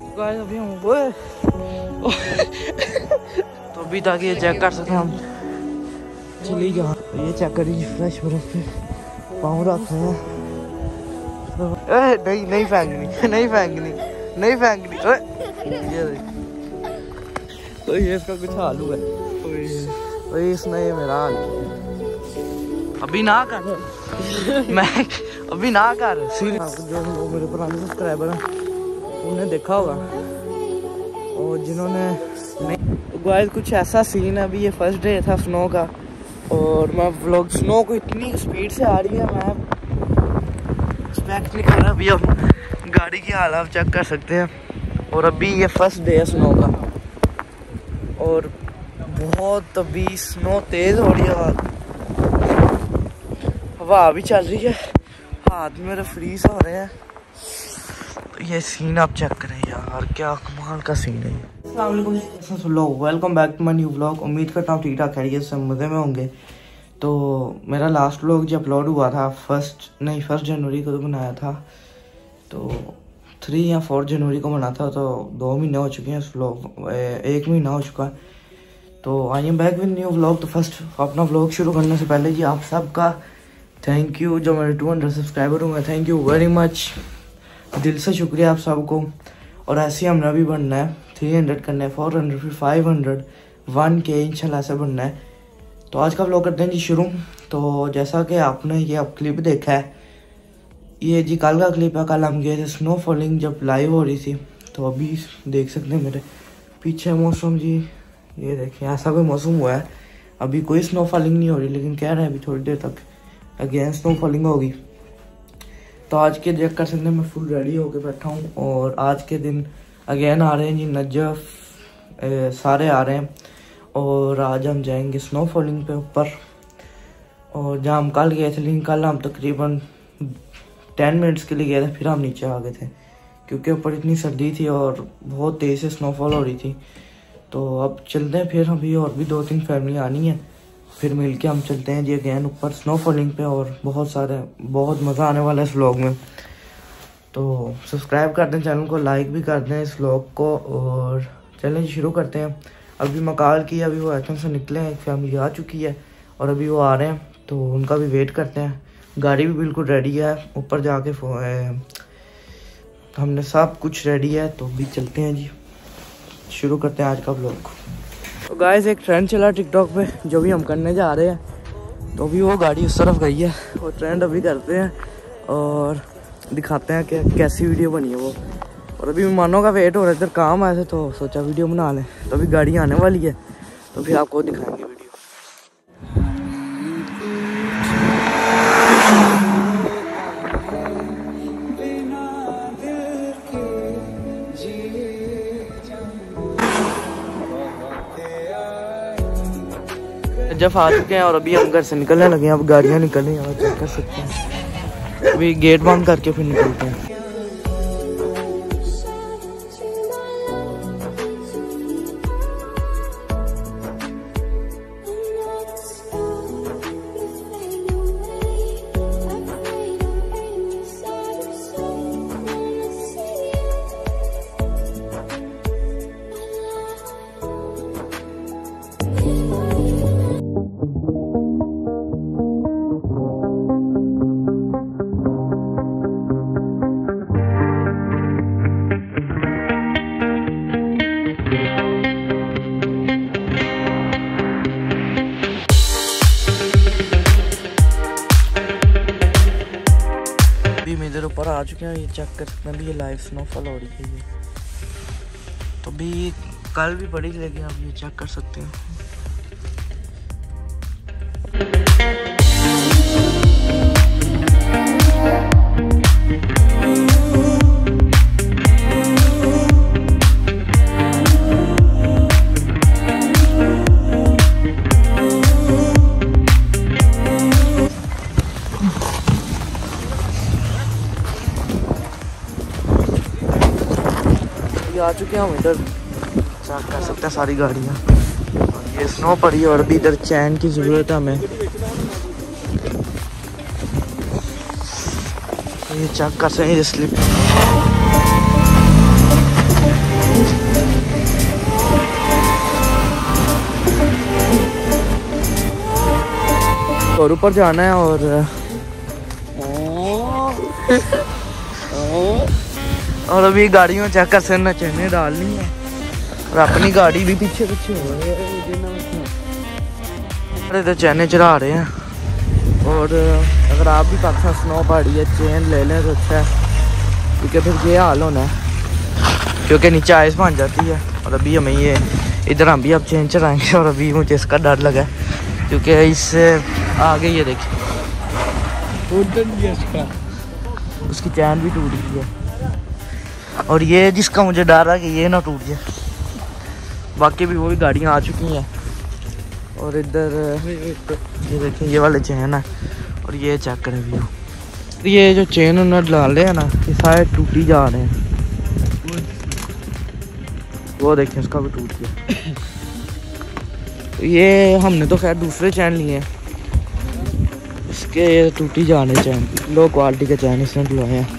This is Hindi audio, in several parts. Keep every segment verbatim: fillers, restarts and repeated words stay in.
गाइस अभी हम ओए तो अभी ताकि ये चेक कर सकें हम चली जहाँ ये चेक करिए फ्रेश बर्फ पे पाँव रखे हैं। नहीं नहीं फेंकनी नहीं फेंकनी नहीं फेंकनी ये देख तो ये इसका कुछ हाल हुआ है। इसने ये मेरा हाल किया। अभी ना कर मैं अभी ना कर सीरियस। जो लोग मेरे पुराने सब्सक्राइबर हैं उन्हें देखा होगा और जिन्होंने नहीं गाइस कुछ ऐसा सीन है। अभी ये फर्स्ट डे था स्नो का और मैं व्लॉग स्नो को इतनी स्पीड से आ रही है मैं एक्सपेक्ट नहीं कर रहा। अभी हम गाड़ी की हालत चेक कर सकते हैं और अभी ये फर्स्ट डे है स्नो का और बहुत अभी स्नो तेज हो रही है। हवा भी चल रही है हाथ मेरे फ्रीज हो रहे हैं। तो ये सीन आप चेक करें यार क्या कमाल का सीन है ये। Welcome back to my new vlog. उम्मीद करता हूँ ठीक ठाक खैरियत से मज़े में होंगे। तो मेरा लास्ट व्लॉग जो अपलोड हुआ था फर्स्ट नहीं फर्स्ट जनवरी को तो बनाया था तो थ्री या फोर जनवरी को बना था तो दो महीने हो चुके हैं उस व्लॉग एक महीना हो चुका है। तो I am back with new vlog. तो फर्स्ट अपना व्लॉग शुरू करने से पहले जी आप सबका थैंक यू जो मेरे टू हंड्रेड सब्सक्राइबर हुए थैंक यू वेरी मच दिल से शुक्रिया आप सबको। और ऐसे ही हमने भी बनना है थ्री हंड्रेड करना है फोर हंड्रेड फिर फाइव हंड्रेड वन के इंशाल्लाह ऐसे बनना है। तो आज का व्लॉग करते हैं जी शुरू। तो जैसा कि आपने ये अब क्लिप देखा है ये जी कल का क्लिप है। कल हम गए थे स्नो फॉलिंग जब लाइव हो रही थी तो अभी देख सकते हैं मेरे पीछे मौसम जी ये देखें ऐसा कोई मौसम हुआ है। अभी कोई स्नो फॉलिंग नहीं हो रही लेकिन कह रहे हैं अभी थोड़ी देर तक अगेन स्नो फॉलिंग होगी। तो आज के चेक कर सकते हैं मैं फुल रेडी होके बैठा हूँ और आज के दिन अगेन आ रहे हैं जी नजफ सारे आ रहे हैं और आज हम जाएंगे स्नो फॉलिंग पे ऊपर। और जहाँ हम कल गए थे लेकिन कल हम तकरीबन टेन मिनट्स के लिए गए थे फिर हम नीचे आ गए थे क्योंकि ऊपर इतनी सर्दी थी और बहुत तेज़ से स्नोफॉल हो रही थी। तो अब चलते हैं फिर अभी और भी दो तीन फैमिली आनी है फिर मिल के हम चलते हैं जी अगैन ऊपर स्नो फॉलिंग पे और बहुत सारे बहुत मज़ा आने वाला है इस व्लॉग में। तो सब्सक्राइब कर दें चैनल को लाइक भी कर दें इस व्लॉग को और चलें शुरू करते हैं। अभी मकाल की अभी वो एथम से निकले हैं एक फैमिली आ चुकी है और अभी वो आ रहे हैं तो उनका भी वेट करते हैं। गाड़ी भी बिल्कुल रेडी है ऊपर जाके हमने सब कुछ रेडी है तो अभी चलते हैं जी शुरू करते हैं आज का व्लॉग। तो गाइस एक ट्रेंड चला टिकटॉक पे जो भी हम करने जा रहे हैं तो अभी वो गाड़ी उस तरफ गई है वो ट्रेंड अभी करते हैं और दिखाते हैं कि कैसी वीडियो बनी है वो। और अभी मेहमानों का वेट हो रहा है इधर काम आए थे तो सोचा वीडियो बना लें। तो अभी गाड़ी आने वाली है तो फिर आपको दिखाएंगे वीडियो। जब आ चुके हैं और अभी हम घर से निकलने लगे हैं। अब गाड़ियाँ निकल रही हैं और चेक कर सकते हैं अभी गेट बंद करके फिर निकलते हैं। इधर ऊपर आ चुके हैं ये चेक कर सकते हैं। अभी ये लाइव स्नोफॉल हो रही है ये तो भी कल भी पड़ी लेकिन आप ये चेक कर सकते हैं। आ चुके हैं हम इधर चेक कर सकते हैं सारी गाड़ियाँ ये स्नो पड़ी और अभी इधर चैन की ज़रूरत है हमें। ये चेक कर सकते हैं स्लिप और ऊपर जाना है और और अभी गाड़ी में चेक कर सकते चैने डालनी है और अपनी गाड़ी भी पीछे पीछे हो रही है तो चैने चढ़ा रहे हैं। और अगर आप भी पाकिस्तान स्नो पहाड़ी है चेन ले लें तो अच्छा है, क्योंकि फिर ये हाल होना है क्योंकि नीचे आइस बन जाती है। और अभी हमें ये इधर हम भी अब चेन चढ़ाएंगे और अभी मुझे इसका डर लगा है क्योंकि इससे आगे ये देखिए उसकी चैन भी टूट गई है और ये जिसका मुझे डर है कि ये ना टूट जाए। बाकी भी वही गाड़ियाँ आ चुकी हैं और इधर ये देखें ये वाले चेन है और ये चेक करें व्यू। ये जो चेन उन्होंने डाल रहे हैं ना ये सारे टूटी जा रहे हैं, वो देखें उसका भी टूट गया। तो ये हमने तो खैर दूसरे चैन लिए हैं, इसके टूटी जाने चैन लो क्वालिटी के चैन इसने डलवाए हैं।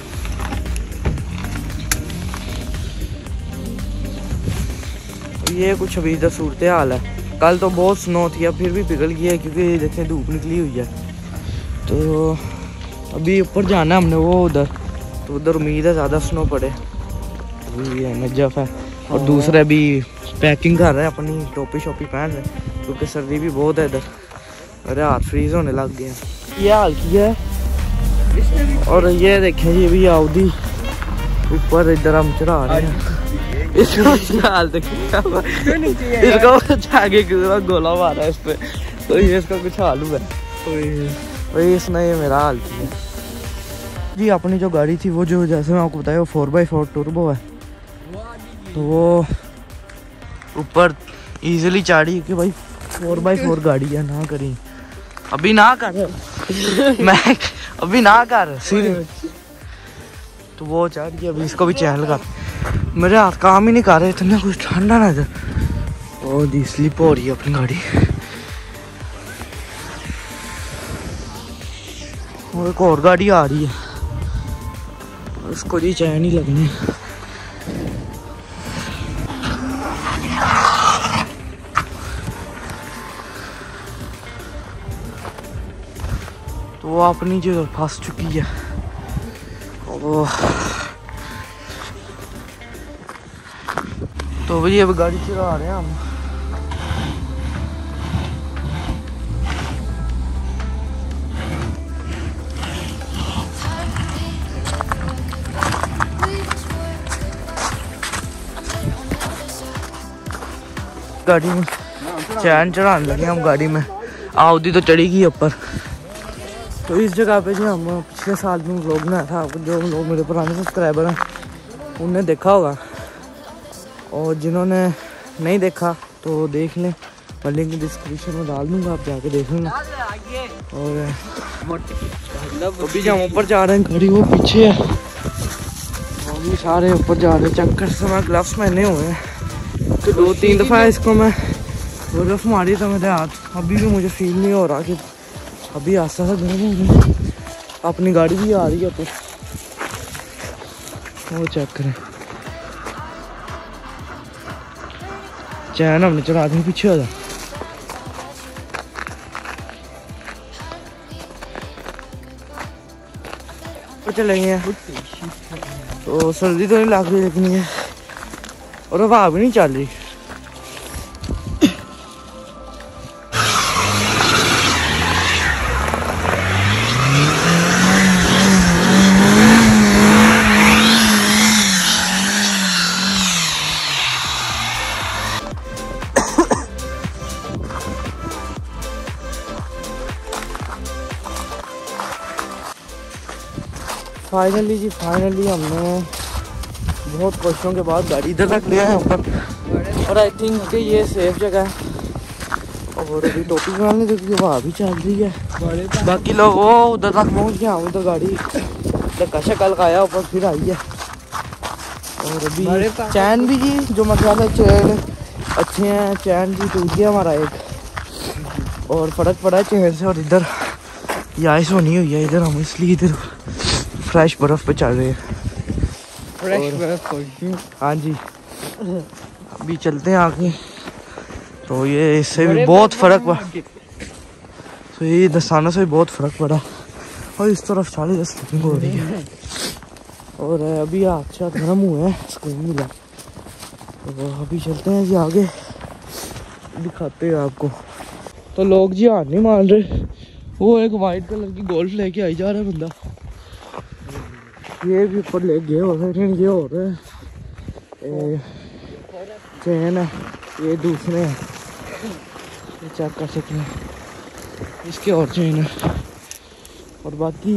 ये कुछ अभी इधर सूरत हाल है। कल तो बहुत स्नो थी अब फिर भी पिघल गई है क्योंकि देखें धूप निकली हुई है। तो अभी ऊपर जाना है हमने वो उधर, तो उधर उम्मीद है ज़्यादा स्नो पड़े। अभी ये नजफ है और दूसरे भी पैकिंग कर रहे हैं, अपनी टोपी शोपी पहन रहे हैं क्योंकि सर्दी भी बहुत है इधर। अरे हाथ फ्रीज होने लग गए हैं। ये हाल किया है और ये देखें ये भी आउदी ऊपर इधर हम चढ़ा रहे हैं। इसका हाल देखिए इसको जाके गोला मारा है इस पे, तो ये इसका कुछ हाल हुआ है। वही इसने ये मेरा हाल किया जी। अपनी जो गाड़ी थी वो जो जैसे मैं आपको बताया वो फोर बाई फोर टर्बो है, तो वो ऊपर इजीली चढ़ी कि भाई फोर बाई फोर गाड़ी है ना करी अभी ना कर मैं अभी ना कर सीरियस। तो वो चढ़ गई अभी इसको भी चैनल कर। मेरे हाथ काम ही नहीं कर रहे इतना कुछ ठंडा ना इधर। और दी स्लिप हो रही है अपनी गाड़ी। और एक और गाड़ी आ रही है उसको जी चैन ही लगनी है। तो वो अपनी जगह फंस चुकी है। वो तो भाई अब गाड़ी चला रहे हैं हम। गाड़ी में चैन चढ़ाने लगे हम गाड़ी में। आउदी तो चढ़ी गई ऊपर। तो इस जगह पे जो हम पिछले साल में व्लॉग बनाया था, जो लोग मेरे पुराने सब्सक्राइबर हैं उनने देखा होगा और जिन्होंने नहीं देखा तो देख लें, मैं लिंक डिस्क्रिप्शन में डाल दूँगा, आप जाके देख लेना। और अभी जब हम ऊपर जा रहे हैं गाड़ी वो पीछे है, अभी सारे ऊपर जा रहे हैं। चक्कर से मैं ग्लव्स पहने हुए हैं तो दो तीन दफ़ा इसको मैं बर्फ मारी था मेरे हाथ। अभी भी मुझे फील नहीं हो रहा कि अभी आस्ता सा गर्म हो गया। अपनी गाड़ी भी आ रही है ऊपर, वो चेक करें। चैन हमने चढ़ा दी पीछे हो जा। चले गए तो सर्दी तो नहीं लग रही लेकिन ये और हवा भी नहीं चल रही। फाइनली जी फाइनली हमने बहुत कोशिशों के बाद गाड़ी इधर रख लिया है ऊपर और आई थिंक कि ये सेफ जगह है। और अभी टोपी बनाने क्योंकि हवा भी चल रही है। बाकी लोग वो उधर तक पहुँच गया, उधर गाड़ी धक्का शक्ल खाया ऊपर फिर आई है। और अभी चैन भी जी जो मतलब चैन अच्छे हैं, चैन भी टूट गया हमारा एक और फर्क पड़ा है चैन से। और इधर ये आइस होनी हुई है इधर, हम इसलिए इधर फ्रेश बर्फ पे चल रहे हैं। फ्रेश बर्फ हाँ जी। अभी चलते हैं आगे तो ये इससे भी बहुत फर्क तो ये दस्ताना से बहुत फ़र्क पड़ा और इस तरफ चालीस स्लिपिंग हो रही है और अभी हाथ शाथ गर्म हुए हैं, सुकून मिला। तो अभी चलते हैं जी आगे, दिखाते हैं आपको। तो लोग जी हाथ नहीं मान रहे। वो एक वाइट कलर की गोल्फ लेके आई जा रहा है बंदा, ये भी ऊपर ले गए हो रहे हैं, ये हो रहे हैं चैन है, ये दूसरे हैं, ये चेक कर सकते हैं, इसके और चैन है। और बाकी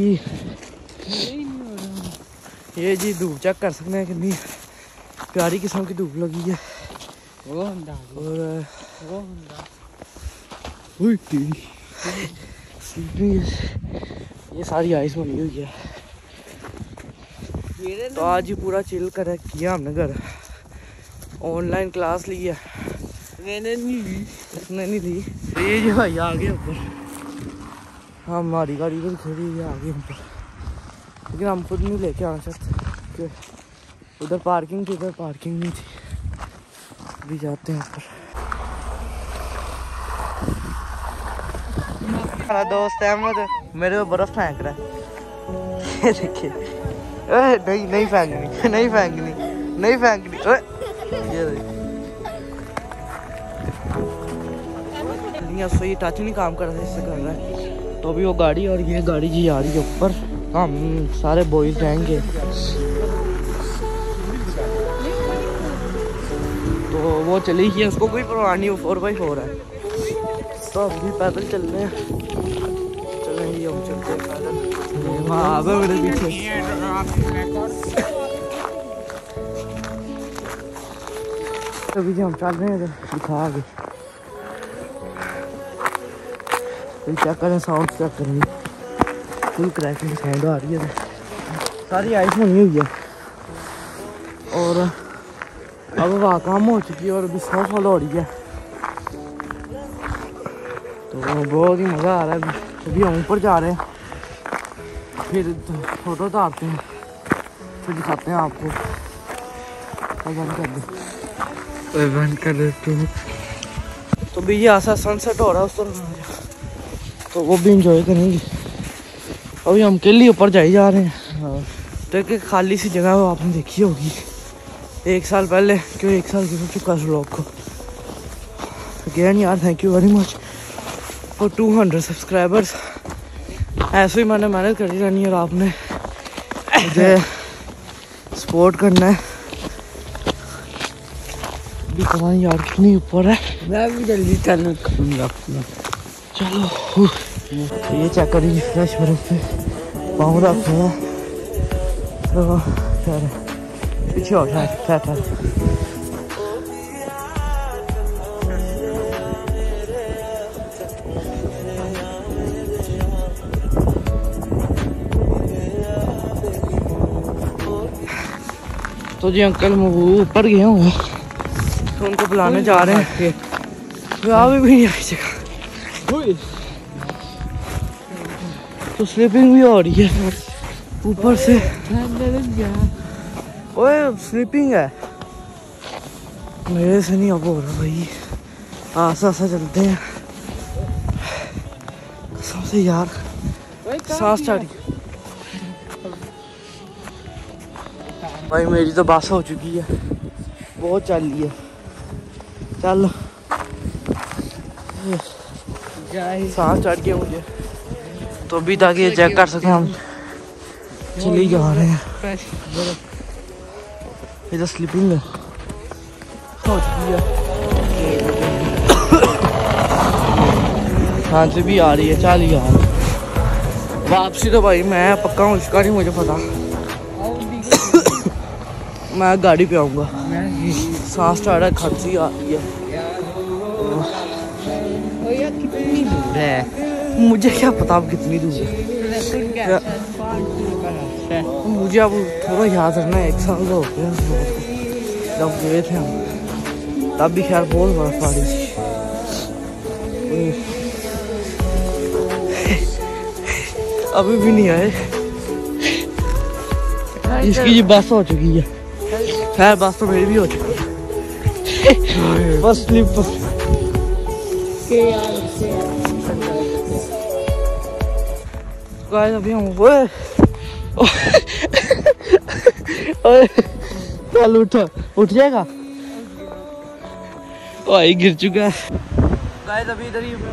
ये जी धूप चेक कर सकते हैं, कितनी प्यारी किस्म की धूप लगी है। और ये सारी आइस बनी हुई है। तो आज ही पूरा चिल कर किया हमने घर, ऑनलाइन क्लास ली है। मैंने नहीं ली, इसने नहीं ली। ये जो भाई आगे ऊपर, हाँ हमारी गाड़ी पर खड़ी है आगे ऊपर, लेकिन हम खुद नहीं लेके आना चाहते, उधर पार्किंग थी, इधर पार्किंग नहीं थी। अभी जाते हैं ऊपर। हमारा दोस्त अहमद मेरे को बर्फ फेंक रहा है। ये देखिए, नहीं नहीं फेंकनी, नहीं फेंकनी, नहीं फेंकनी। ये देखिए टच नहीं काम कर रहा, इससे कर रहा है। तो अभी वो गाड़ी और ये गाड़ी जी आ रही है ऊपर, हम सारे बॉयज जाएंगे। तो वो चली गई, उसको कोई परवाह नहीं, वो फोर बाई फोर है। तो अभी पैदल चल रहे हैं, चलेंगे हम चलते हैं पैदल। हाँ अब मेरे पीछे अभी जो हम चल रहे हैं दिखा आगे, चेक करें साउंड, चेक करेंगे, फुल क्रैकिंग साउंड आ रही है। सारी आइस बनी हुई है और अब हवा कम हो चुकी है और अभी स्नोफॉल हो रही है। तो बहुत ही मज़ा आ रहा है। अभी हम ऊपर जा रहे हैं, फिर फोटो उतारते हैं, फिर दिखाते हैं आपको। बंद कर दे, बंद कर दे तू। तो भी ये ऐसा सनसेट हो रहा है उस तरफ, तो वो भी इंजॉय करेंगे। अभी हम अकेले ऊपर जाए जा रहे हैं। हाँ। तो एक खाली सी जगह वो आपने देखी होगी एक साल पहले, क्यों एक साल हो चुका है व्लॉग को। अगेन यार thank you very much for two hundred subscribers. ऐसे ही मैंने मेहनत करी रहनी है और आपने मुझे सपोर्ट करना है। भी पता नहीं यार कितनी ऊपर है, मैं भी जल्दी चैनल करूँगा अपना। चलो ये चेक करिए, फ्रेश बर्फ पे पाँव रखा है। तो खैर पीछे हो ठहर ठहर ठहर। तो जी अंकल वो ऊपर गए हूँ, तो उनको बुलाने जा रहे हैं। अभी भी नहीं आई जगह, तो स्लीपिंग भी हो रही है ऊपर से। ओए स्लीपिंग है, मेरे से नहीं अब हो रहा भाई। आसा आसा चलते हैं, कसम से यार सांस चढ़ी भाई। मेरी तो बस हो चुकी है, बहुत चल रही है। चल सांस चढ़ गया मुझे, तो अभी ताकि ये चेक कर सकें हम चले जा रहे हैं। ये तो स्लीपिंग है हो चुकी है, सांस भी आ रही है। चल यार वापसी तो भाई मैं पक्का हूँ, इसका नहीं मुझे पता। मैं गाड़ी पे आऊँगा, सांस चढ़ रहा है, खांसी आ रही है। कितनी दूर है मुझे क्या पता अब कितनी दूर है। मुझे अब थोड़ा याद रखना है, एक साल का हो गया जब गए थे हम, तब भी खैर बहुत बर्फ आ रही थी। अभी भी नहीं आए, इसकी ये बस हो चुकी है। खैर बस तो मेरी भी हो चुकी है, बस स्लिप गाइस अभी हम ओए ओए चल उठ उठ जाएगा। भाई गिर चुका है गाइस। अभी इधर ही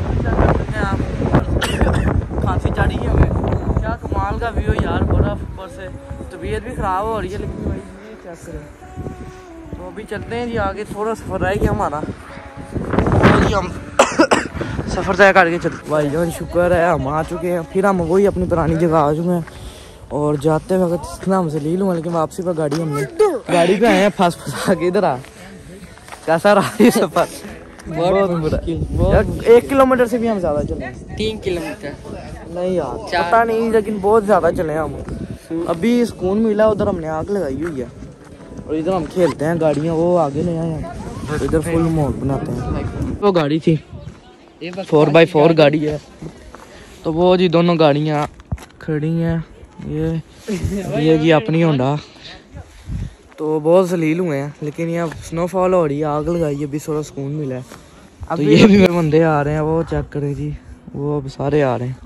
खांसी चढ़ी है हमें। क्या कमाल का व्यू यार, बर्फ ऊपर से। तबीयत भी ख़राब हो रही है लेकिन भाई ये चेक करें। तो अभी चलते हैं जी आगे, थोड़ा सफ़र रह गया हमारा जी। हम सफ़र तय करके चलते भाई जान। शुक्र है हम आ चुके हैं, फिर हम वही अपनी पुरानी जगह आ चुके हैं। और जाते वक्त इतना हमसे ले लूँगा लेकिन वापसी पर गाड़ी हमने गाड़ी पे आए हैं फंस फंसा के। इधर आ कैसा रहा ये सफ़र? बहुत बुरा यार, एक किलोमीटर से भी हम ज़्यादा चले। तीन किलोमीटर नहीं यार पता नहीं, लेकिन बहुत ज़्यादा चले हम। अभी सुकून मिला, उधर हमने आग लगाई हुई है और इधर हम खेलते हैं गाड़ियाँ। वो आगे ले आए हैं, इधर फुल माहौल बनाते हैं। वो गाड़ी थी फोर बाई फोर गाड़ी है, तो वो जी दोनों गाड़ियाँ खड़ी हैं। ये ये जी अपनी होंडा। तो बहुत जलील हुए हैं लेकिन यहाँ स्नोफॉल हो रही है, आग लगाई है, अभी थोड़ा सुकून मिला है। अब तो ये भी मेरे बंदे आ रहे हैं, वो चेक करें जी, वो अब सारे आ रहे हैं।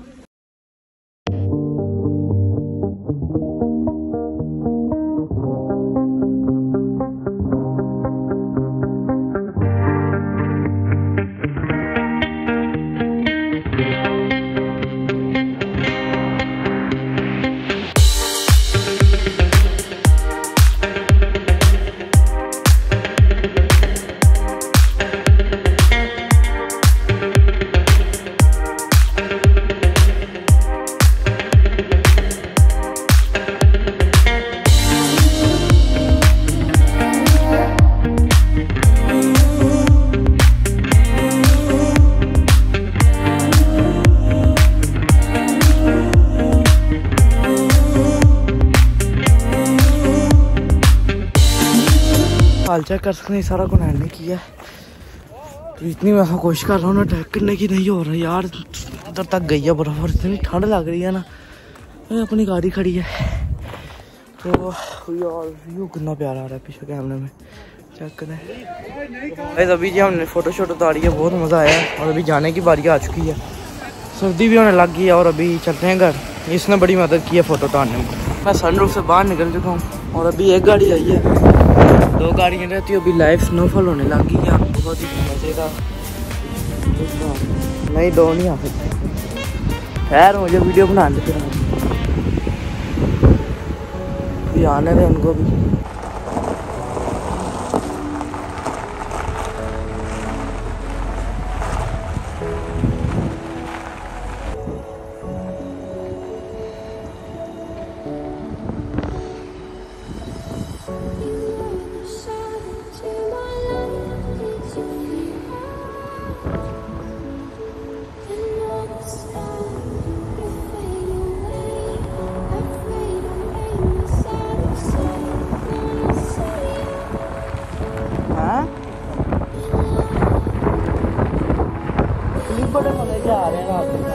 हाल चेक कर सकते हैं, सारा को हैंडल किया। तो इतनी मैं कोशिश कर रहा हूँ ना ट्रैक करने की, नहीं हो रहा यार। उधर तक गई है बर्फ और इतनी ठंड लग रही है ना। अपनी गाड़ी खड़ी है तो यार व्यू कितना प्यारा आ रहा है पीछे कैमरे में, चेक करें। अभी जी हमने फ़ोटो शोटो उतारी है, बहुत मज़ा आया है। और अभी जाने की बारी आ चुकी है, सर्दी भी होने लग गई है और अभी चलते हैं घर। इसने बड़ी मदद की है फ़ोटो उतारने में। मैं सनरूफ से बाहर निकल चुका हूँ और अभी एक गाड़ी आई है, दो गाड़ियाँ रहती है। अभी लाइव स्नोफॉल होने लग गई है, बहुत ही मजे का। नहीं दो नहीं आ सकते, खैर मुझे वीडियो बना लेते हैं भी, आने दें उनको भी। बड़े मजे जा रहे हैं रात में।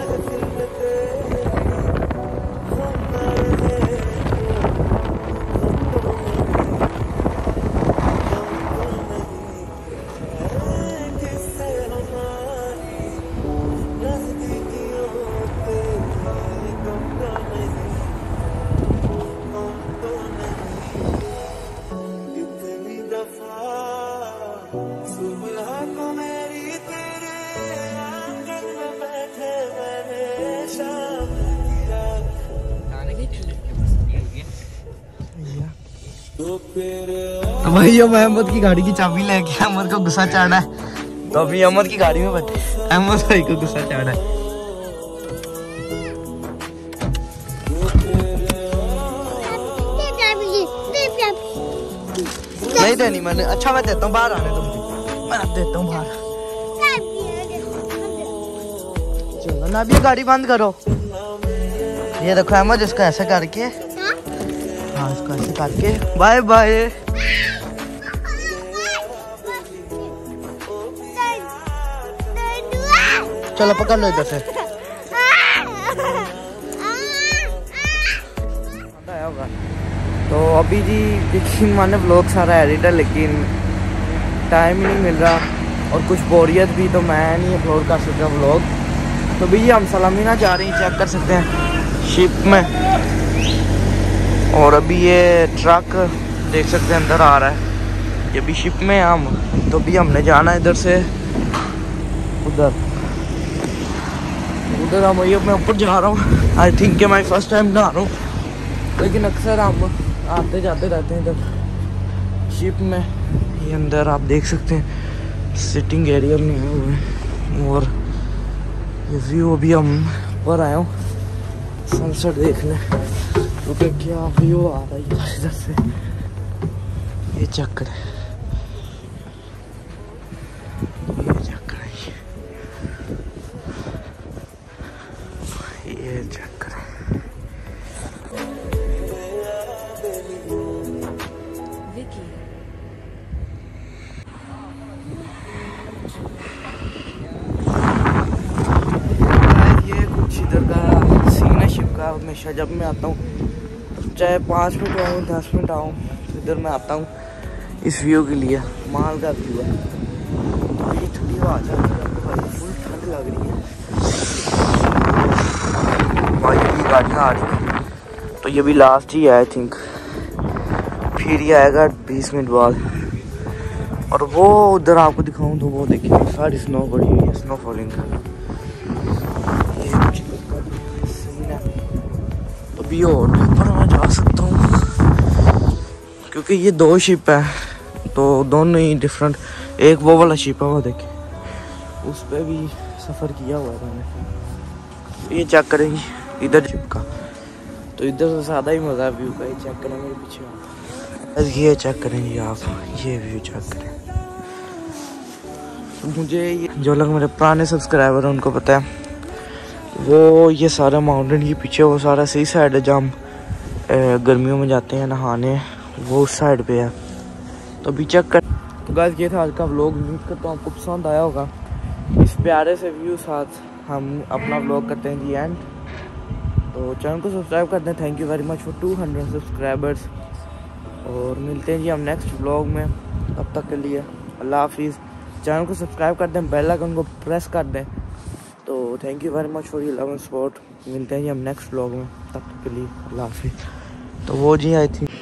तो भाई ये अहमद की गाड़ी की चाबी लेके अहमद को गुस्सा चढ़ा है, तो अभी अहमद की गाड़ी में बैठे अहमद भाई को गुस्सा चढ़ा है। नहीं देनी मैंने, अच्छा मैं देता हूँ, बाहर आने दो मुझे, मैं देता हूँ बाहर। चलो ना अभी गाड़ी बंद करो। ये देखो अहमद, इसको ऐसे करके, हाँ इसको ऐसे करके बाय बाय। चलो पकड़ लो इधर से। तो अभी जी देखिए मैंने व्लॉग सारा एडिट है लेकिन टाइम ही नहीं मिल रहा और कुछ बोरियत भी, तो मैं नहीं अपलोड कर सकता व्लॉग। तो भैया हम सलामीना जा रहे हैं, चेक कर सकते हैं। शिप में। और अभी ये ट्रक देख सकते हैं अंदर आ रहा है, ये भी शिप में हम। तो भी हमने जाना है इधर से उधर उधर हम ये मैं ऊपर जा रहा हूँ। आई थिंक मैं फर्स्ट टाइम नहा रहा हूँ, लेकिन अक्सर हम आते जाते रहते हैं इधर शिप में। ये अंदर आप देख सकते हैं सिटिंग एरिया में आए हुए हैं। और ये व्यू अभी हम ऊपर आए हूँ सनसेट देखने, क्योंकि क्या व्यू आ रहा है इधर से। ये चक्कर है, ये चक्कर है, ये चक्कर है। ये कुछ इधर का सीन है शिप का। हमेशा जब मैं आता हूँ, चाहे पाँच मिनट आऊँ दस मिनट आऊँ, तो इधर मैं आता हूँ इस व्यू के लिए। माल का व्यू है। तो ये ठंडी हवा जा रही है, भाई फुल ठंड लग रही है भाई। ये गाड़ियाँ आ रही हैं, तो ये भी लास्ट ही है आई थिंक, फिर ये आएगा बीस मिनट बाद। और वो उधर आपको दिखाऊं तो वो देखिए सारी स्नो पड़ी हुई है, स्नो फॉलिंग का। ये कुछ सीन है। तो भी और ऊपर मैं जा सकता हूँ, क्योंकि ये दो शिप है, तो दोनों ही डिफरेंट। एक वो वाला शिप है, वो देखिए उस पर भी सफ़र किया हुआ है मैंने। ये चेक करेंगे इधर शिप का, तो इधर से ज़्यादा ही मज़ा व्यू का। ये चेक करें मेरे पीछे, ये चेक करेंगे आप, ये व्यू चेक करें। मुझे ये जो लोग मेरे पुराने सब्सक्राइबर हैं उनको पता है, वो ये सारा माउंटेन के पीछे वो सारा सही साइड है जहाँ हम गर्मियों में जाते हैं नहाने, वो उस साइड पे है। तो अभी चेक कर। तो गाइस ये था आज का व्लॉग, उम्मीद करता हूँ आपको पसंद आया होगा। इस प्यारे से व्यू साथ हम अपना व्लॉग करते हैं जी एंड। तो चैनल को सब्सक्राइब करते हैं। Thank you very much for two hundred subscribers. और मिलते हैं जी हम नेक्स्ट व्लॉग में, तब तक के लिए अल्लाह हाफिज़। चैनल को सब्सक्राइब कर दें, बेल आइकन को प्रेस कर दें। तो thank you very much for your love and support. मिलते हैं जी हम नेक्स्ट व्लॉग में, तब तक के लिए अल्लाह हाफिज़। तो वो जी आई थिंक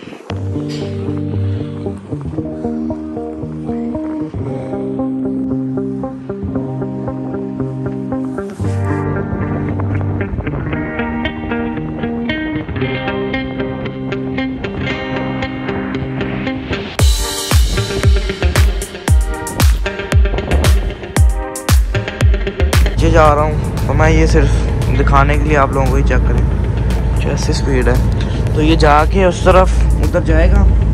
जा रहा हूँ। तो मैं ये सिर्फ दिखाने के लिए आप लोगों को ही चेक करें, जैसे स्पीड है। तो ये जाके उस तरफ उधर जाएगा।